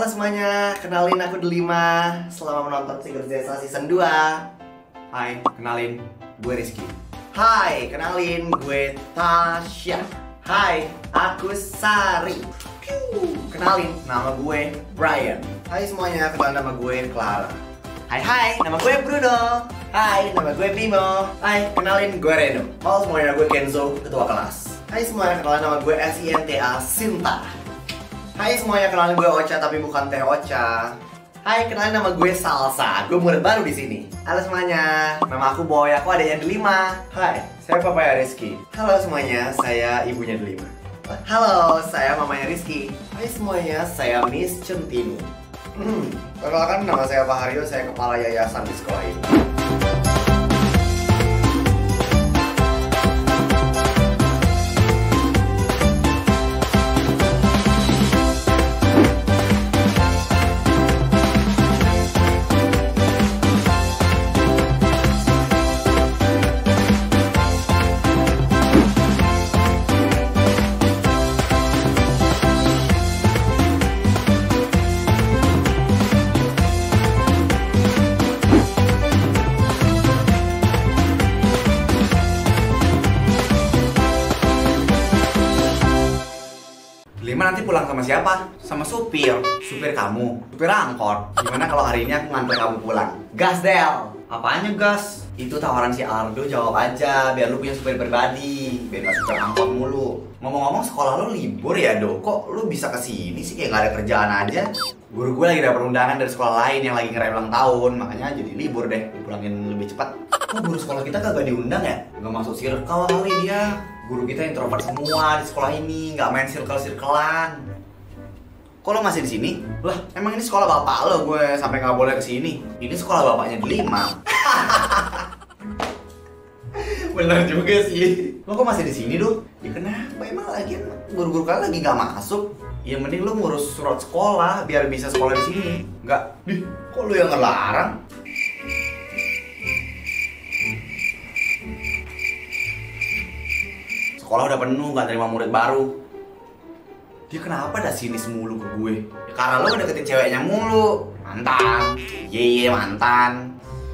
Halo semuanya, kenalin aku Delima. Selamat menonton Secret Desa Season 2. Hai, kenalin, gue Rizky. Hai, kenalin gue Tasya. Hai, aku Sari. Kenalin, nama gue Brian. Hai semuanya, kenalin nama gue Clara. Hai, nama gue Bruno. Hai, nama gue Bimo. Hai, kenalin gue Reno. Halo semuanya, gue Kenzo, ketua kelas. Hai semuanya, kenalin nama gue Sinta Sinta. Hai semuanya, kenalin gue Ocha tapi bukan Teh Ocha. Hai, kenalin nama gue Salsa. Gue murid baru di sini. Halo semuanya, nama aku Boy. Aku adanya Delima. Hai, saya papanya Rizky. Halo semuanya, saya ibunya Delima. Halo, saya mamanya Rizky. Hai semuanya, saya Miss Centini. Perkenalkan, nama saya Pak Haryo. Saya kepala yayasan di sekolah ini. Delima nanti pulang sama siapa? Sama supir. Supir kamu. Supir angkot. Gimana kalau hari ini aku nganter kamu pulang? Gas Del. Apanya gas? Itu tawaran si Aldo, jawab aja biar lu punya supir pribadi, biar gak supir angkot mulu. Ngomong-ngomong, sekolah lu libur ya, Do? Kok lu bisa kesini sih kayak gak ada kerjaan aja? Guru gue lagi dapet undangan dari sekolah lain yang lagi ngerayain ulang tahun, makanya jadi libur deh, dipulangin lebih cepat. Kok guru sekolah kita kagak diundang ya? Gak masuk circle kali dia. Guru kita introvert semua di sekolah ini, gak main circle-circlean. Kok lo masih di sini? Lah, emang ini sekolah bapak lo, gue sampai gak boleh kesini. Ini sekolah bapaknya Delima. Bener juga sih. Lo kok masih di sini, Do? Ya kenapa emang lagian Guru-guru kalian lagi gak masuk. ya mending lu ngurus surat sekolah biar bisa sekolah di sini. Enggak. Kok lu yang ngelarang? Sekolah udah penuh, gak terima murid baru. Dia kenapa dah sinis mulu ke gue? Ya, karena lo deketin ceweknya mulu. Mantan. Ye mantan.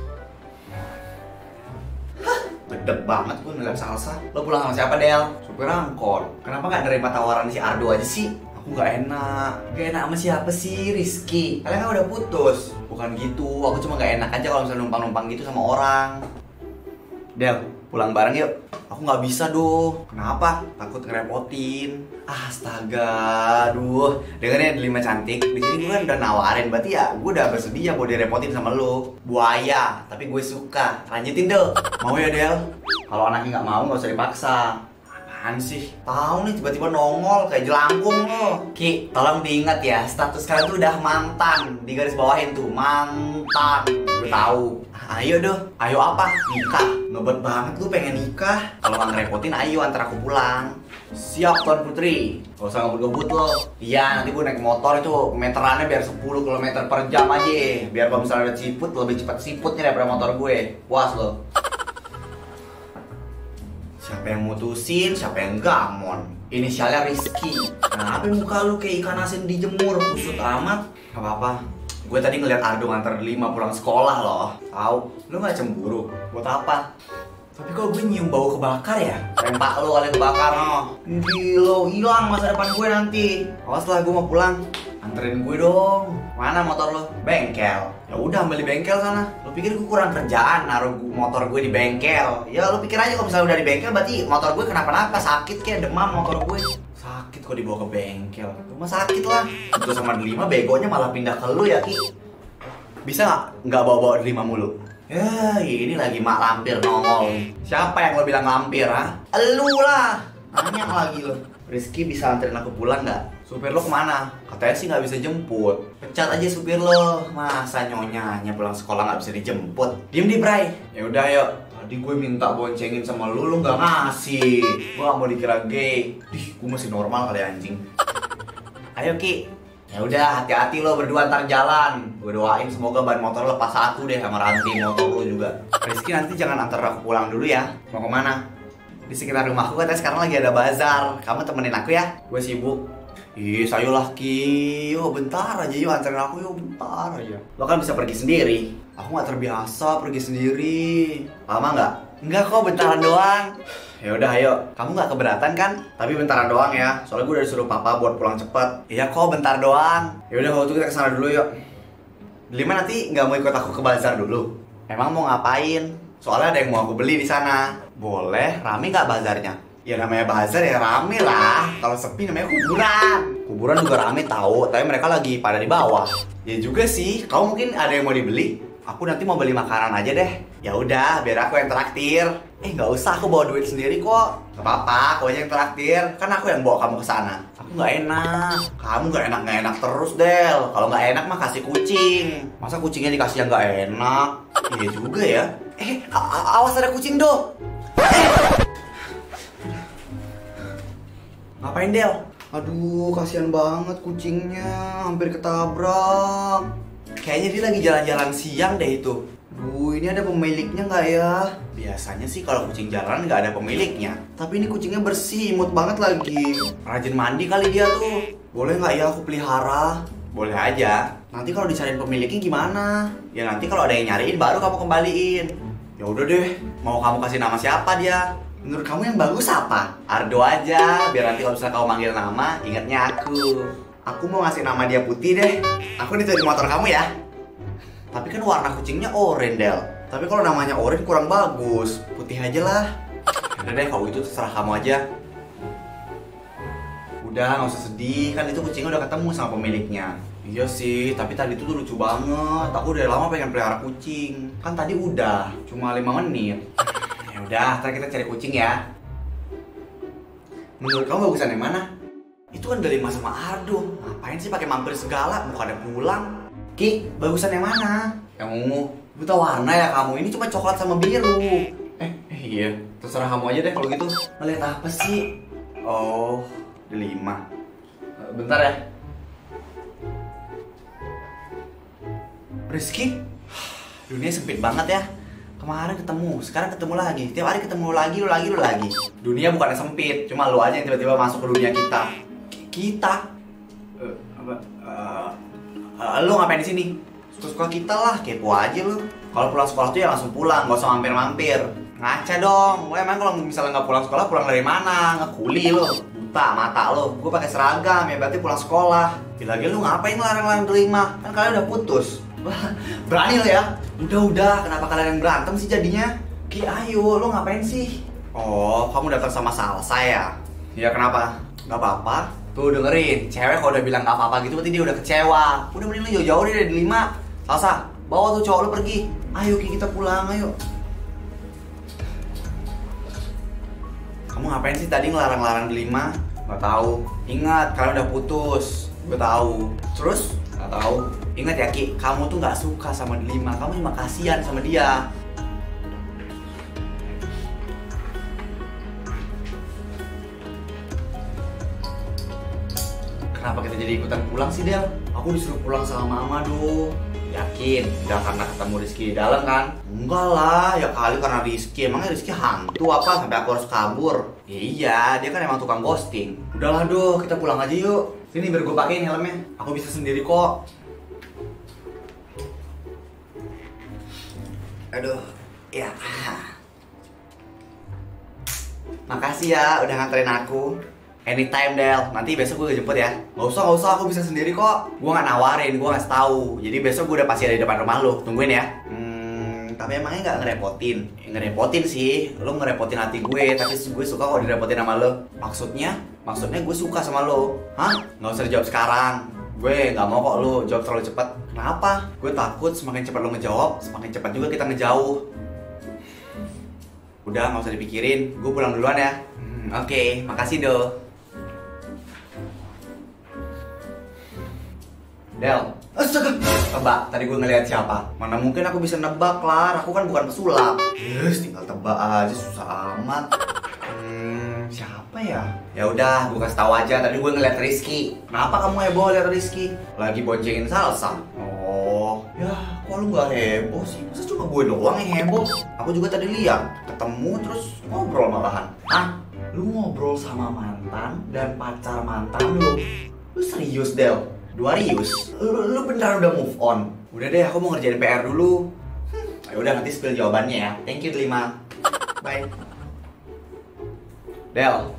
Gedeg banget gue ngeliat Salsa. Lo pulang sama siapa, Del? Supir angkot. Kenapa gak nerima tawaran si Ardo aja sih? Aku gak enak. Gak enak sama siapa sih, Rizky? Kalian kan udah putus. Bukan gitu, aku cuma gak enak aja kalau misalnya numpang-numpang gitu sama orang. Del, pulang bareng yuk. Aku nggak bisa, doh. Kenapa? Takut ngerepotin. Astaga, aduh. Dengerin Delima cantik. Di sini gue kan udah nawarin, berarti ya gue udah bersedia mau direpotin sama lo. Buaya, tapi gue suka. Lanjutin, Do. Mau ya, Del? Kalau anaknya nggak mau, nggak usah dipaksa. Apaan sih? Tahu nih tiba-tiba nongol kayak jelangkung lo. Ki, tolong diingat ya, status kalian tuh udah mantan. Di garis bawahin tuh, mantan. Gue tahu. Ayo, Do. Ayo apa? Nikah. Ngebet banget lu pengen nikah. Kalau nggak ngerepotin, ayo antar aku pulang. Siap, Tuan Putri. Gak usah ngebut-ngebut lo. Iya, nanti gue naik motor itu meterannya biar 10 km per jam aja. Biar kalau misalnya ada siput, lebih cepat siputnya daripada motor gue. Puas lo. Siapa yang mutusin, siapa yang gamon. Inisialnya Rizky. Kenapa muka lu kayak ikan asin dijemur? Kusut amat. Gak apa-apa. Gue tadi ngeliat Ardo nganter Delima pulang sekolah loh. Tahu, lu gak cemburu? Buat apa? Tapi kok gue nyium bau kebakar ya? Rempak lu kali kebakar no. Gila, hilang masa depan gue nanti. Awas lah, gue mau pulang. Anterin gue dong. Mana motor lo? Bengkel. Ya udah, ambil di bengkel sana. Lo pikir gue kurang kerjaan naruh motor gue di bengkel? Ya lo pikir aja kalau misalnya udah di bengkel berarti motor gue kenapa-napa, sakit kayak demam motor gue. Sakit kok dibawa ke bengkel. Rumah sakit lah. Itu sama Delima begonya malah pindah ke lu ya, Ki. Bisa nggak bawa-bawa Delima mulu? Ya ini lagi mak lampir nongol. Siapa yang lo bilang lampir, ha? Elu lah. Nanya lagi lo. Rizky bisa anterin aku pulang nggak? Supir lo kemana? Katanya sih nggak bisa jemput. Pecat aja supir lo. Masa nyonyanya pulang sekolah nggak bisa dijemput? Diem di Bray. Ya udah yuk. Tadi gue minta boncengin sama lu nggak ngasih. Gue nggak mau dikira gay. Gue masih normal kali anjing. Ayo Ki. Ya udah, hati-hati lo berdua ntar jalan. Gue doain semoga ban motor lo pas satu deh sama rantai motor lo juga. Rizky nanti jangan antar aku pulang dulu ya. Mau kemana? Di sekitar rumahku katanya sekarang lagi ada bazar. Kamu temenin aku ya? Gue sibuk. Ayolah Ki, yuk bentar aja yuk anterin aku yuk bentar aja. Lo kan bisa pergi sendiri. Aku nggak terbiasa pergi sendiri. Lama nggak? Enggak kok, bentaran doang. Ya udah ayo, kamu nggak keberatan kan? Tapi bentaran doang ya. Soalnya gue udah disuruh papa buat pulang cepet. Iya kok, bentar doang. Ya udah kalau itu kita kesana dulu yuk. Delima nanti nggak mau ikut aku ke bazar dulu? Emang mau ngapain? Soalnya ada yang mau aku beli di sana. Boleh, rame nggak bazarnya? Ya namanya bazar ya rame lah. Kalau sepi namanya kuburan. Kuburan juga rame tahu, tapi mereka lagi pada di bawah. Ya juga sih, kamu mungkin ada yang mau dibeli. Aku nanti mau beli makanan aja deh. Ya udah, biar aku yang traktir. Nggak usah, aku bawa duit sendiri kok. Gak apa-apa, aku aja yang traktir. Kan aku yang bawa kamu ke sana. Aku nggak enak. Kamu nggak enak terus, Del. Kalau nggak enak mah kasih kucing. Masa kucingnya dikasih yang nggak enak? Iya juga ya. Awas ada kucing doh. Ngapain Del? Aduh, kasihan banget kucingnya, hampir ketabrak. Kayaknya dia lagi jalan-jalan siang deh itu. Duh, ini ada pemiliknya nggak ya? Biasanya sih kalau kucing jalan nggak ada pemiliknya. Tapi ini kucingnya bersih, imut banget lagi. Rajin mandi kali dia tuh. Boleh nggak ya aku pelihara? Boleh aja. Nanti kalau dicariin pemiliknya gimana? Ya nanti kalau ada yang nyariin baru kamu kembaliin. Ya udah deh, mau kamu kasih nama siapa dia? Menurut kamu yang bagus apa? Ardo aja, biar nanti kalau misalnya kamu manggil nama, ingatnya aku. Aku mau ngasih nama dia Putih deh. Aku dituju motor kamu ya. Tapi kan warna kucingnya oranye, Del. Tapi kalau namanya oranye kurang bagus. Putih aja lah. Udah deh, kalau itu terserah kamu aja. Udah, nggak usah sedih. Kan itu kucingnya udah ketemu sama pemiliknya. Iya sih, tapi tadi tuh lucu banget. Aku udah lama pengen pelihara kucing. Kan tadi udah, cuma 5 menit. Udah, ntar kita cari kucing ya. Menurut kamu bagusan yang mana? Itu kan Delima sama Ardo. Ngapain sih pakai mampir segala? Bukannya pulang. Ki, bagusan yang mana? Yang ungu. Buta warna ya kamu. Ini cuma coklat sama biru. Iya. Terserah kamu aja deh kalau gitu. Ngeliat apa sih? Oh, Delima. Bentar ya. Rizky? Dunia sempit banget ya. Kemarin ketemu, sekarang ketemu lagi. Tiap hari ketemu lagi, lu lagi. Dunia bukannya sempit, cuma lu aja yang tiba-tiba masuk ke dunia kita. Kita? Lu ngapain di sini? Suka-suka kita lah, kepo aja lu. Kalau pulang sekolah tuh ya langsung pulang, gak usah mampir-mampir. Ngaca dong, lu emang kalau misalnya nggak pulang sekolah, pulang dari mana? Ngekuli lu, buta mata lu. Gue pakai seragam, ya berarti pulang sekolah. Lagi lu ngapain larang-larang Delima? Kan kalian udah putus. Berani lo ya? Udah, kenapa kalian yang berantem sih jadinya? Ki, ayo, lo ngapain sih? Oh, kamu datang sama Salsa ya? Iya, kenapa? Gak apa-apa. Tuh dengerin, cewek kalau udah bilang gak apa-apa gitu berarti dia udah kecewa. Udah mending lo jauh-jauh deh dari Delima. Salsa, bawa tuh cowok lo pergi. Ayo Ki, kita pulang, ayo. Kamu ngapain sih tadi ngelarang-larang Delima? Gak tahu. Ingat, kalian udah putus. Gue tahu. Terus? Gak tahu. Ingat ya Ki, kamu tuh gak suka sama Delima, kamu cuma kasihan sama dia. Kenapa kita jadi ikutan pulang sih Del? Aku disuruh pulang sama mama doh. Yakin? Gak karena ketemu Rizky di dalam kan? Enggak lah, ya kali karena Rizky. Emangnya Rizky hantu apa sampai aku harus kabur? Ya iya, dia kan emang tukang ghosting. Udahlah doh, kita pulang aja yuk. Sini biar gue pakein helmnya. Aku bisa sendiri kok. Aduh, ya. Makasih ya udah nganterin aku. Anytime Del, nanti besok gue jemput ya. Gak usah, aku bisa sendiri kok. Gue gak nawarin, gue ngasih tahu. Jadi besok gue udah pasti ada di depan rumah lo. Tungguin ya. Tapi emangnya gak ngerepotin? Ngerepotin sih, lo ngerepotin hati gue. Tapi gue suka kok direpotin sama lo. Maksudnya gue suka sama lo. Hah? Gak usah dijawab sekarang. Gue gak mau kok lo jawab terlalu cepat. Kenapa? Gue takut semakin cepat lo ngejawab, semakin cepat juga kita ngejauh. Udah, gak usah dipikirin. Gue pulang duluan ya. Oke, makasih do. Del, astaga. Tebak, tadi gue ngeliat siapa? Mana mungkin aku bisa nebak, Lar. Aku kan bukan pesulap. Yes, tinggal tebak aja, susah amat. Siapa ya? Ya udah, gue kasih tahu aja. Tadi gue ngeliat Rizky. Kenapa kamu heboh liat Rizky? Lagi boncengin Salsa. Oh, ya, kok lu gak heboh sih? Masa cuma gue doang yang heboh? Aku juga tadi lihat, ketemu terus ngobrol malahan. Hah? Lu ngobrol sama mantan dan pacar mantan lu? Lu serius, Del? Rius? Lu beneran udah move on? Udah deh, aku mau ngerjain PR dulu. Ya udah, nanti spill jawabannya ya. Thank you, Delima. Bye. Del.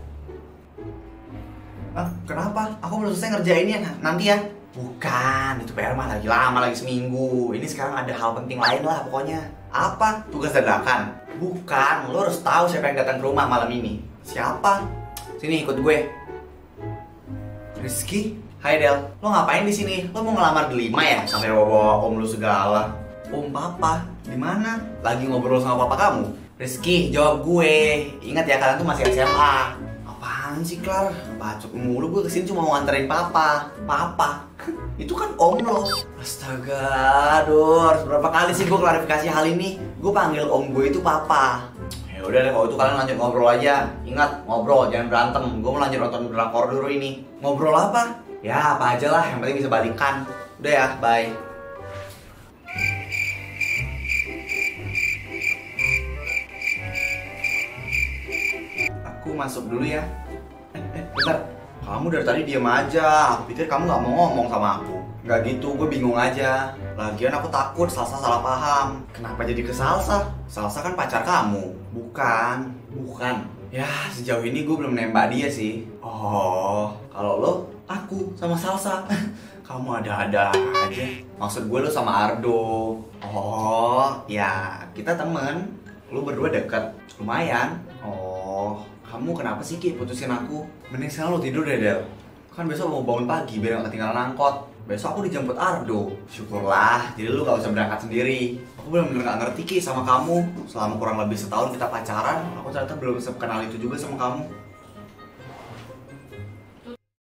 Kenapa? Aku belum selesai ngerjainnya, nanti ya. Bukan, itu PR mah lagi lama, lagi seminggu. Ini sekarang ada hal penting lain lah pokoknya. Apa? Tugas dadakan? Bukan, lo harus tahu siapa yang datang ke rumah malam ini. Siapa? Sini ikut gue. Rizky? Hai Del, lo ngapain di sini? Lo mau ngelamar Delima ya? Sampai bawa om lu segala. Om papa? Di mana? Lagi ngobrol sama papa kamu? Rizky, jawab gue. Ingat ya, kalian tuh masih SMA. Apaan sih, Clar? Bacot mulu, gue kesini cuma mau nganterin papa. Papa? Itu kan om lo. Astaga, aduh, harus berapa kali sih gue klarifikasi hal ini? Gue panggil om gue itu papa. Ya udah deh, kalau itu kalian lanjut ngobrol aja. Ingat, ngobrol, jangan berantem. Gue mau lanjut nonton drakor dulu ini. Ngobrol apa? Ya, apa aja lah, yang penting bisa balikan. Udah ya, bye. Aku masuk dulu ya. Bentar. Kamu dari tadi diem aja. Aku pikir kamu gak mau ngomong sama aku. Gak gitu, gue bingung aja. Lagian aku takut Salsa salah paham. Kenapa jadi ke Salsa? Salsa kan pacar kamu. Bukan. Ya, sejauh ini gue belum nembak dia sih. Oh, kalau lo, aku sama Salsa. Kamu ada-ada aja. Maksud gue lo sama Ardo. Oh, ya kita temen. Lo berdua deket. Lumayan. Oh, kamu kenapa sih Ki putusin aku? Mending sekarang lo tidur deh, Del. Kan besok mau bangun pagi biar gak ketinggalan angkot. Besok aku dijemput Ardo. Syukurlah, jadi lu gak usah berangkat sendiri. Aku bener-bener gak ngerti Ki sama kamu. Selama kurang lebih setahun kita pacaran, aku ternyata belum bisa kenal itu juga sama kamu.